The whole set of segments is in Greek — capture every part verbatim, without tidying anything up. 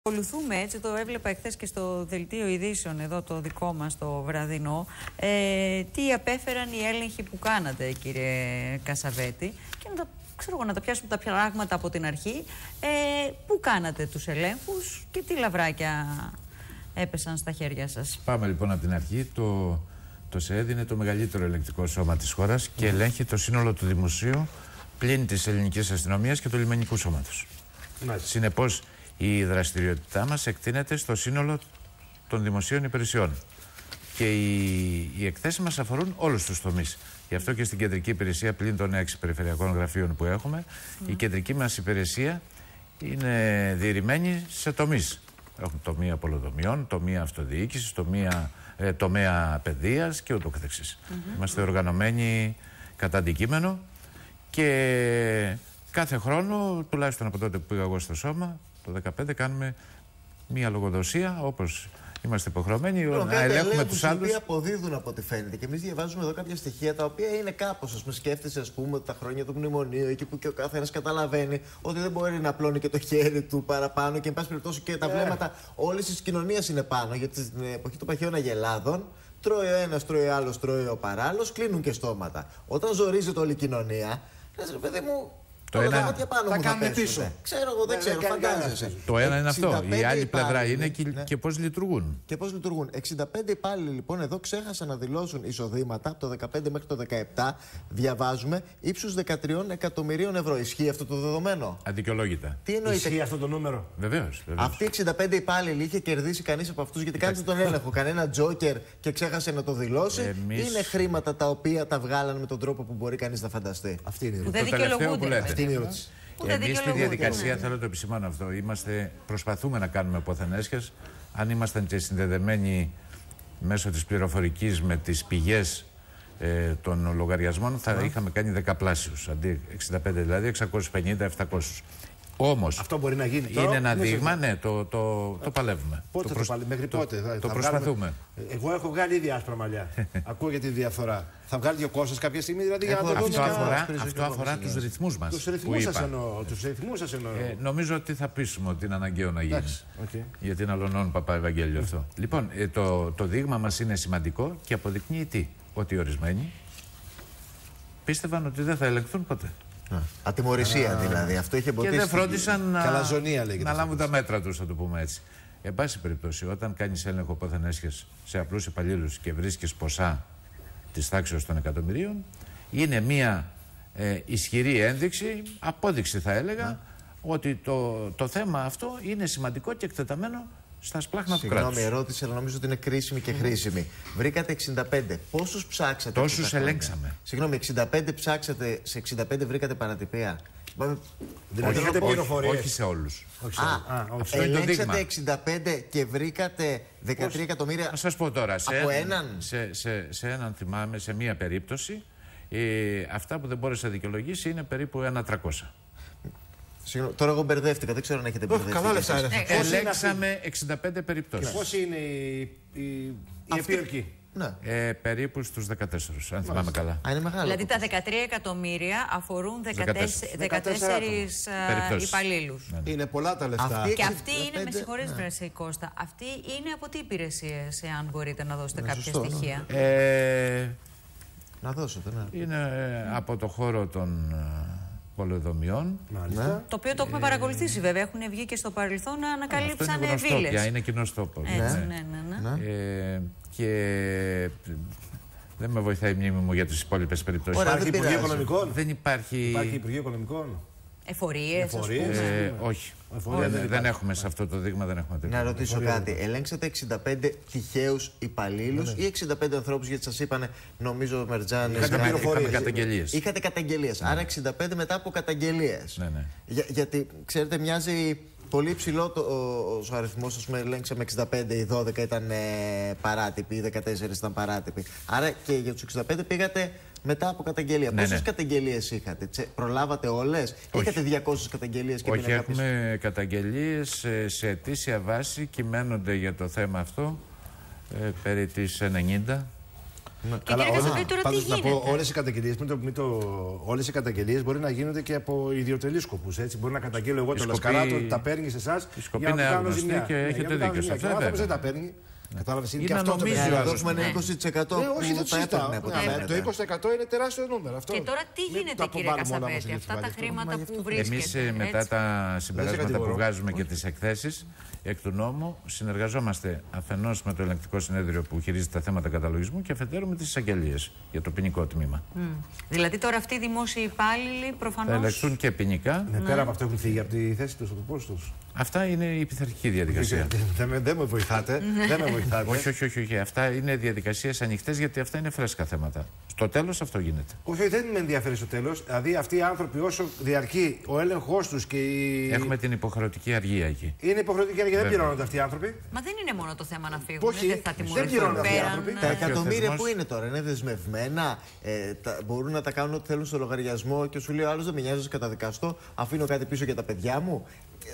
Ακολουθούμε, έτσι το έβλεπα εχθές και στο δελτίο ειδήσεων εδώ το δικό μας το βραδινό, ε, τι απέφεραν οι έλεγχοι που κάνατε, κύριε Κασαβέτη, και να τα, ξέρω εγώ, να τα πιάσουμε τα πράγματα από την αρχή. Ε, πού κάνατε τους ελέγχους και τι λαβράκια έπεσαν στα χέρια σας? Πάμε λοιπόν από την αρχή. Το, το ΣΕΕΔ είναι το μεγαλύτερο ελεγκτικό σώμα της χώρας και ελέγχει το σύνολο του δημοσίου πλην της ελληνικής αστυνομίας και του λιμενικού σώματος. Συνεπώς, η δραστηριότητά μας εκτείνεται στο σύνολο των δημοσίων υπηρεσιών. Και οι, οι εκθέσεις μας αφορούν όλους τους τομείς. Γι' αυτό και στην κεντρική υπηρεσία, πλην των έξι περιφερειακών γραφείων που έχουμε, mm. η κεντρική μας υπηρεσία είναι διηρημένη σε τομείς. Έχουμε τομέα πολεοδομιών, τομέα αυτοδιοίκησης, τομέα, ε, τομέα παιδείας και ούτω καθεξής. Mm-hmm. Είμαστε οργανωμένοι κατά αντικείμενο και κάθε χρόνο, τουλάχιστον από τότε που πήγα εγώ στο σώμα, το δύο χιλιάδες δεκαπέντε, κάνουμε μία λογοδοσία, όπως είμαστε υποχρεωμένοι λοιπόν, να ελέγχουμε τους άλλους. Οι οποίοι αποδίδουν από ό,τι φαίνεται. Και εμείς διαβάζουμε εδώ κάποια στοιχεία τα οποία είναι κάπως. Ας πούμε, σκέφτεσαι, ας πούμε, τα χρόνια του μνημονίου, εκεί που και ο καθένας καταλαβαίνει ότι δεν μπορεί να απλώνει και το χέρι του παραπάνω και, εν πάση περιπτώσει, και τα yeah. βλέμματα όλης της κοινωνίας είναι πάνω. Γιατί στην εποχή των παχαίων αγελάδων, τρώει ο ένας, τρώει ο άλλος, τρώει ο παράλληλος, κλείνουν και στόματα. Όταν ζορίζεται όλη η κοινωνία, λες, ρε παιδί μου. Το ένα... θα κάνουμε πίσω. Ξέρω εγώ, δεν ξέρω, φαντάζεσαι. Το ένα είναι αυτό. Η άλλη πλευρά είναι και, ναι. και πώς λειτουργούν. Και πώς λειτουργούν. εξήντα πέντε υπάλληλοι λοιπόν εδώ ξέχασαν να δηλώσουν εισοδήματα από το δεκαπέντε μέχρι το δεκαεπτά. Διαβάζουμε ύψους δεκατρία εκατομμυρίων ευρώ. Ισχύει αυτό το δεδομένο? Αδικαιολόγητα. Τι εννοείται? Ισχύει αυτό το νούμερο? Βεβαίως. Αυτοί οι εξήντα πέντε υπάλληλοι είχε κερδίσει κανείς από αυτούς? Γιατί κάνετε τον έλεγχο. Κανένα τζόκερ και ξέχασε να το δηλώσει? Εμείς... Είναι χρήματα τα οποία τα βγάλαν με τον τρόπο που μπορεί κανείς να φανταστεί? Αυτή είναι η που δεν δικαιολογούνται. Εμείς στη διαδικασία, θέλω να το επισημάνω αυτό, είμαστε, προσπαθούμε να κάνουμε ποθενέσχες. Αν ήμασταν και συνδεδεμένοι μέσω της πληροφορικής με τις πηγές ε, των λογαριασμών, θα yeah. είχαμε κάνει δεκαπλάσιους. Αντί εξήντα πέντε, δηλαδή εξακόσιους πενήντα επτακόσιους. Όμως, αυτό μπορεί να γίνει. Είναι ένα δείγμα, ναι, το, το, το παλεύουμε. Πότε το το παλε... Μέχρι το, πότε? Το, θα, το θα προσπαθούμε. Βγάλουμε... Εγώ έχω βγάλει ήδη άσπρα μαλλιά. Ακούγεται τη διαφορά. Θα βγάλει και ο Κώστας κάποια στιγμή, δηλαδή, για να το αυτό δούμε. Αφορά, αυτό αφορά τους ρυθμούς μας. Τους ρυθμούς σας εννοώ. Τους ρυθμούς σας εννοώ. Ε, νομίζω ότι θα πείσουμε ότι είναι αναγκαίο να γίνει. Okay. Γιατί είναι αλλονών Παπά Ευαγγέλιο αυτό. Λοιπόν, ε, το, το δείγμα μας είναι σημαντικό και αποδεικνύει τι? Ότι οι ορισμένοι πίστευαν ότι δεν θα ελεγχθούν ποτέ. Ατιμωρησία δηλαδή. Αυτό είχε εμποδίσει. Και δεν φρόντισαν να, να λάβουν τα μέτρα τους, θα το πούμε έτσι. Εν πάση περιπτώσει, όταν κάνεις έλεγχο ποθενέσχες σε απλούς υπαλλήλους και βρίσκεις ποσά της τάξης των εκατομμυρίων, είναι μια ε, ισχυρή ένδειξη, απόδειξη θα έλεγα, ναι. ότι το, το θέμα αυτό είναι σημαντικό και εκτεταμένο στα σπλάχνα του κράτους. Συγγνώμη, ερώτηση, αλλά νομίζω ότι είναι κρίσιμη και χρήσιμη. Βρήκατε εξήντα πέντε. Πόσους ψάξατε? Τόσους ελέγξαμε. Συγγνώμη, εξήντα πέντε ψάξατε, σε εξήντα πέντε βρήκατε παρατυπία? Δηλαδή είχατε πληροφορίες? Όχι σε όλους. Α, Α αυτό είναι το δείγμα. εξήντα πέντε και βρήκατε δεκατρία εκατομμύρια. Να σας πω τώρα, σε, από έναν, σε, σε, σε έναν θυμάμαι, σε μία περίπτωση, ε, αυτά που δεν μπόρεσε να δικαιολογήσει είναι περίπου ένα τριακόσια. Συγγνώμη, τώρα εγώ μπερδεύτηκα, δεν ξέρω αν έχετε μπερδευτεί. Καλά λεφτά είναι. Ελέγξαμε εξήντα πέντε περιπτώσεις. Πώς είναι η, η, η επίορκη? Ναι. Ε, περίπου στους δεκατέσσερα, αν θυμάμαι καλά. Α, είναι μεγάλο. Δηλαδή τα δεκατρία εκατομμύρια αφορούν δεκατέσσερις υπαλλήλους. Ναι, ναι. Είναι πολλά τα λεφτά. Αυτή, και αυτή είναι, με συγχωρείς ναι. Κώστα, αυτή είναι από τι υπηρεσίες, εάν μπορείτε να δώσετε ναι, κάποια σωστό, στοιχεία? Ναι. Ε, να δώσετε, ναι. Είναι ε, από το χώρο των πολεοδομιών. Ναι. Το οποίο το έχουμε ε... παρακολουθήσει βέβαια. Έχουν βγει και στο παρελθόν να ανακαλύψανε βίλες. Είναι κοινός τόπος. Έτσι, ναι, ναι, ναι. ναι. Ε, και δεν με βοηθάει η μνήμη μου για τις υπόλοιπες περιπτώσεις. Υπάρχει Υπουργείο Οικονομικών? Δεν υπάρχει. Υπάρχει Υπουργείο Οικονομικών? Εφορίες, ας πούμε. Ε, όχι. Εφορία δεν, δεν, δεν έχουμε σε αυτό το δείγμα, δεν έχουμε τέτοιο. Να ρωτήσω Εφορία. κάτι. Ελέγξατε εξήντα πέντε τυχαίους υπαλλήλους ναι, ναι. ή εξήντα πέντε ανθρώπους, γιατί σας είπανε, νομίζω ο Μερτζάνης. Είχαμε καταγγελίες. Είχατε καταγγελίες. Ναι. Άρα εξήντα πέντε μετά από καταγγελίες. Ναι, ναι. Για, γιατί, ξέρετε, μοιάζει πολύ ψηλό το, ο, ο αριθμός. Ας πούμε, ελέγξαμε εξήντα πέντε, οι δώδεκα ήταν ε, παράτυποι, οι δεκατέσσερα ήταν παράτυποι. Άρα και για τους εξήντα πέντε πήγατε μετά από καταγγελία. Ναι, πόσες ναι. καταγγελίες είχατε? Τσε, προλάβατε όλες? Όχι. Είχατε διακόσιες καταγγελίες και όχι, έχουμε κάποιες... καταγγελίες σε αιτήσια βάση, κυμαίνονται για το θέμα αυτό ε, περί τις ενενήντα. Ναι. Και κύριε Κασαβέτη, τώρα τι γίνεται? Όλες οι καταγγελίες, μην το, μην το, όλες οι καταγγελίες μπορεί να γίνονται και από ιδιωτελείς σκοπούς. Έτσι. Μπορεί να καταγγείλω εγώ το Λασκαράτο ότι τα παίρνει σε εσάς για να του κάνω ζημιά. Και έχετε δίκιο σε αυτό. Δεν τα παίρνει. Κατάλαβες, είναι ή και αυτό το νομίζω, να δώσουμε ένα είκοσι τοις εκατό ναι, όχι, που θα τα έπαιρνε από τα ναι, το είκοσι τοις εκατό είναι τεράστιο νούμερο. Αυτό. Και τώρα τι γίνεται, κύριε Κασαβέτη, αυτά τα χρήματα που βρίσκεται? Εμείς μετά τα συμπεράσματα που βγάζουμε και τις εκθέσεις εκ του νόμου συνεργαζόμαστε αφενός με το ελεγκτικό συνέδριο που χειρίζεται τα θέματα καταλογισμού και αφετέρου με τις εισαγγελίες για το ποινικό τμήμα. Mm. Δηλαδή τώρα αυτοί οι δημόσιοι υπάλληλοι προφανώς θα ελεγχθούν και ποινικά. Ναι, πέρα από αυτό έχουν φύγει από τη θέση τους, από το πόστο τους. Αυτά είναι η πειθαρχική διαδικασία. Δεν με, με βοηθάτε. Δεν με βοηθάτε. όχι, όχι, όχι, όχι. Αυτά είναι διαδικασίες ανοιχτές γιατί αυτά είναι φρέσκα θέματα. Στο τέλος αυτό γίνεται. Όχι, δεν με ενδιαφέρει στο τέλος. Δηλαδή αυτοί οι άνθρωποι όσο διαρκεί ο έλεγχός τους και η. Έχουμε την υποχρεωτική αργία εκεί. Είναι υποχρεωτική αργία, δεν πληρώνονται αυτοί οι άνθρωποι. Μα δεν είναι μόνο το θέμα να φύγουν. Όχι, δεν θα δεν πληρώνονται αυτοί οι άνθρωποι. Τα εκατομμύρια που είναι τώρα, είναι δεσμευμένα, ε, τα, μπορούν να τα κάνουν ό,τι θέλουν στο λογαριασμό και σου λέει ο άλλος δεν με νοιάζει, καταδικαστώ, αφήνω κάτι πίσω για τα παιδιά μου.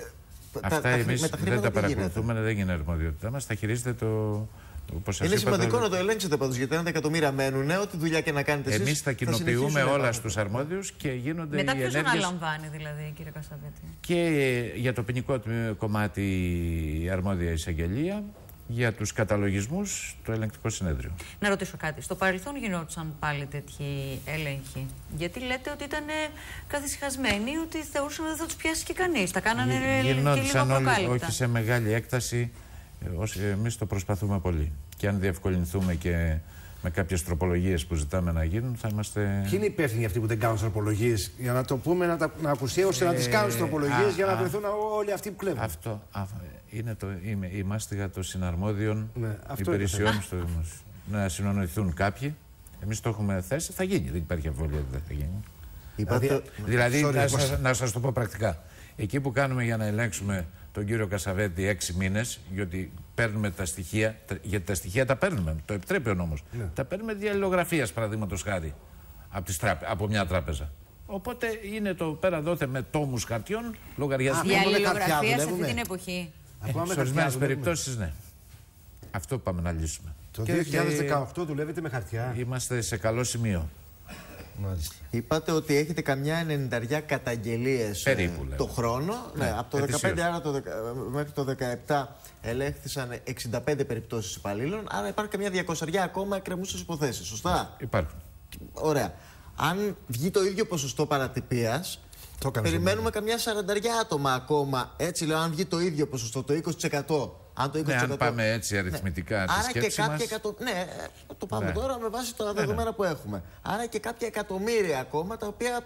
Αυτά εμείς δεν τα παρακολουθούμε, δεν είναι αρμοδιότητά μας. Θα χειρίζεται το. Είναι σημαντικό το... να το ελέγξετε πάντως, γιατί αν τα εκατομμύρια μένουν, ό,τι δουλειά και να κάνετε εσείς. Εμείς θα κοινοποιούμε όλα στους αρμόδιους και γίνονται μετά οι ενέργειες. Μετά ποιος αναλαμβάνει δηλαδή, κύριε Κασαβέτη? Και για το ποινικό κομμάτι η αρμόδια εισαγγελία, για τους καταλογισμούς το ελεγκτικό συνέδριο. Να ρωτήσω κάτι. Στο παρελθόν γινόντουσαν πάλι τέτοιοι έλεγχοι? Γιατί λέτε ότι ήταν καθησυχασμένοι, ότι θεωρούσαν ότι δεν θα τους πιάσει και κανείς. Τα κάνανε και λίγο αποκάλυπτα. Όχι σε μεγάλη έκταση. Εμείς το προσπαθούμε πολύ. Και αν διευκολυνθούμε και με κάποιες τροπολογίες που ζητάμε να γίνουν, θα είμαστε. Ποιοι είναι υπεύθυνοι αυτοί που δεν κάνουν τροπολογίες, για να το πούμε, να, τα, να ακουστεί, ώστε ε, να τις κάνουν τροπολογίες για να βρεθούν όλοι αυτοί που κλέβουν? Αυτό α, είναι το, είμαι, η μάστιγα των συναρμόδιων ναι, υπηρεσιών στο δημόσιο. Να συνονοηθούν κάποιοι. Εμείς το έχουμε θέσει, θα γίνει. Δεν υπάρχει αμφιβολία ότι δεν θα γίνει. Είπατε... Δηλαδή, Sorry, να, σας, να σας το πω πρακτικά. Εκεί που κάνουμε για να ελέγξουμε τον κύριο Κασαβέτη έξι μήνες, γιατί παίρνουμε τα στοιχεία, γιατί τα στοιχεία τα παίρνουμε, το επιτρέπει ο νόμος. Ναι. Τα παίρνουμε διαλληλογραφίας, παραδείγματος χάρη, από, τράπε, από μια τράπεζα. Οπότε είναι το πέρα δόθε με τόμους χαρτιών, λογαριασμοί. Διαλληλογραφία σε αυτή την εποχή. Ε, σε ορισμένες περιπτώσεις, ναι. Αυτό πάμε να λύσουμε. Το δύο χιλιάδες δεκαοκτώ δουλεύετε με χαρτιά. Είμαστε σε καλό σημείο. Μάλιστα. Είπατε ότι έχετε καμιά ενενήντα καταγγελίες περίπου, ε, το χρόνο. Ναι, ναι, από το δεκαπέντε άρα το, μέχρι το δεκαεπτά ελέγχθησαν εξήντα πέντε περιπτώσεις υπαλλήλων. Άρα υπάρχει καμιά διακόσια ακόμα εκκρεμούσες υποθέσεις. Σωστά. Υπάρχουν. Ωραία. Αν βγει το ίδιο ποσοστό παρατυπίας, περιμένουμε καμιά σαράντα άτομα ακόμα. Έτσι λέω, αν βγει το ίδιο ποσοστό, το είκοσι τοις εκατό. Αν, το είκοσι τοις εκατό... Ναι, αν πάμε έτσι αριθμητικά, ναι. τη Άρα σκέψη και κάποια μας... εκατο... Ναι, το πάμε ναι. τώρα με βάση τα ναι, δεδομένα ναι. που έχουμε. Άρα και κάποια εκατομμύρια ακόμα τα οποία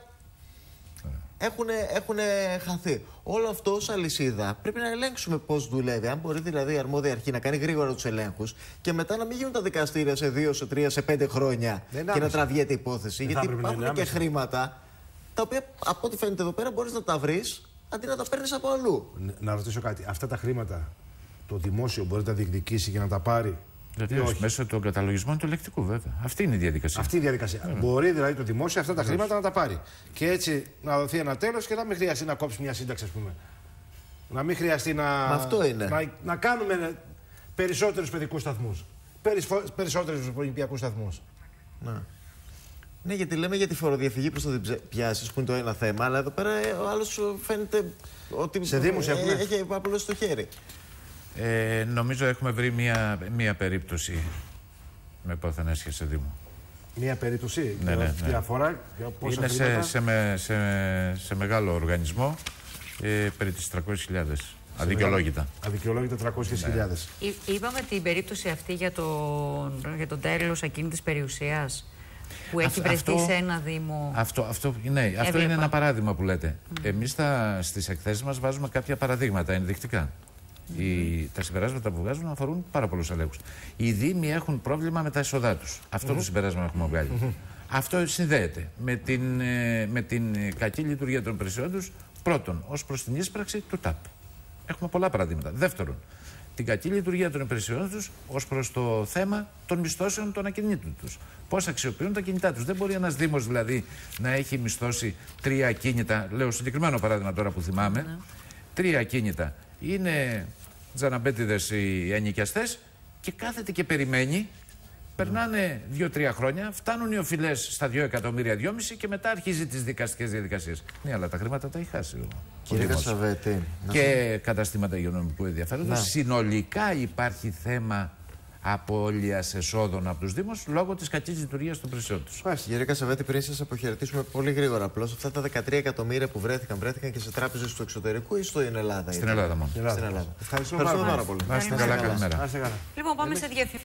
ναι. έχουν, έχουν χαθεί. Όλο αυτό ως αλυσίδα πρέπει να ελέγξουμε πώς δουλεύει. Αν μπορεί δηλαδή η αρμόδια αρχή να κάνει γρήγορα τους ελέγχους και μετά να μην γίνουν τα δικαστήρια σε δύο, σε τρία, σε πέντε χρόνια δεν και άμεσα. να τραβιέται η υπόθεση. Δεν γιατί υπάρχουν και χρήματα τα οποία από ό,τι φαίνεται εδώ πέρα μπορείς να τα βρεις αντί να τα παίρνεις από αλλού. Να ρωτήσω κάτι. Αυτά τα χρήματα το δημόσιο μπορεί να τα διεκδικήσει και να τα πάρει? Βεβαίως, μέσω των καταλογισμών του ελεκτικού, βέβαια. Αυτή είναι η διαδικασία. Αυτή η διαδικασία. Yeah. Μπορεί δηλαδή το δημόσιο αυτά τα χρήματα yeah. να τα πάρει. Και έτσι να δοθεί ένα τέλος και να μην χρειαστεί να κόψει μια σύνταξη, ας πούμε. Να μην χρειαστεί να, αυτό είναι. να, να κάνουμε περισσότερους παιδικούς σταθμούς. Περισσότερους ολυμπιακούς σταθμούς. Ναι. Ναι, γιατί λέμε για τη φοροδιαφυγή προς το πιάσεις, που είναι το ένα θέμα, αλλά εδώ πέρα ο άλλος φαίνεται ότι σε δήμους ε, έχει απλώσει το χέρι. Ε, νομίζω έχουμε βρει μία, μία περίπτωση με πόθεν έσχεση σε Δήμο. Μία περίπτωση, ναι, ναι, ναι. διαφορά, πόσα είναι σε, σε, με, σε, σε μεγάλο οργανισμό, ε, περί τις τριακόσιες χιλιάδες. Αδικαιολόγητα. Αδικαιολόγητα τριακόσιες χιλιάδες. Ναι. Είπαμε την περίπτωση αυτή για το, για το τέλος ακίνητης περιουσίας που έχει Α, βρεθεί αυτό, σε ένα Δήμο. Αυτό, αυτό, ναι, αυτό είναι ένα παράδειγμα που λέτε. Mm. Εμείς θα, στις εκθέσεις μας βάζουμε κάποια παραδείγματα ενδεικτικά. Mm. Οι, τα συμπεράσματα που βγάζουν αφορούν πάρα πολλούς ελέγχους. Οι Δήμοι έχουν πρόβλημα με τα έσοδά τους. Αυτό mm. το συμπεράσμα έχουμε βγάλει. Mm -hmm. Αυτό συνδέεται με την, με την κακή λειτουργία των υπηρεσιών τους. Πρώτον, ως προς την ίσπραξη του ΤΑΠ. Έχουμε πολλά παραδείγματα. Δεύτερον, την κακή λειτουργία των υπηρεσιών τους ως προς το θέμα των μισθώσεων των ακινήτων τους. Πώς αξιοποιούν τα κινητά τους. Δεν μπορεί ένας Δήμος δηλαδή να έχει μισθώσει τρία ακίνητα. Λέω συγκεκριμένο παράδειγμα τώρα που θυμάμαι. Mm. Τρία ακίνητα. Είναι τζαναμπέτιδες οι ενοικιαστές και κάθεται και περιμένει Περνάνε δύο-τρία χρόνια, φτάνουν οι οφειλές στα δύο εκατομμύρια, δυόμισι και μετά αρχίζει τις δικαστικές διαδικασίες. Ναι, αλλά τα χρήματα τα έχει χάσει ο Κύριε Κασαβέτη. Και καταστήματα υγειονομικού ενδιαφέροντος. Συνολικά υπάρχει θέμα απώλειας εσόδων από τους Δήμους λόγω της κακής λειτουργίας των υπηρεσιών τους. Κύριε Κασαβέτη, πριν σας αποχαιρετήσουμε πολύ γρήγορα, απλώς αυτά τα δεκατρία εκατομμύρια που βρέθηκαν, βρέθηκαν και σε τράπεζες του εξωτερικού ή στην Ελλάδα? Στην Ελλάδα μόνο. Στην Ελλάδα. Ευχαριστούμε πάρα πολύ. Να είστε καλά, καλημέρα. Λοιπόν, πάμε σε διαφημίσεις.